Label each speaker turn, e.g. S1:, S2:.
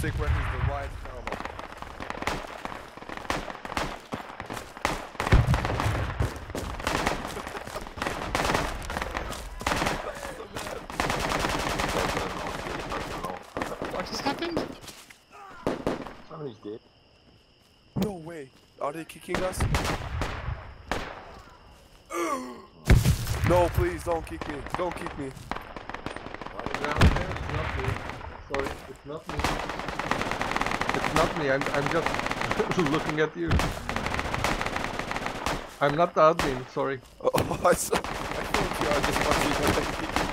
S1: stick where he's the right helmet.
S2: What just happened?
S3: Somebody's dead.
S1: No way. Are they kicking us? No, please don't kick me. Don't kick me.
S4: It's not me. Sorry, it's not me. It's not me. I'm just looking at you. I'm not the admin. Sorry.
S1: Oh, I thought you are just watching and then kicking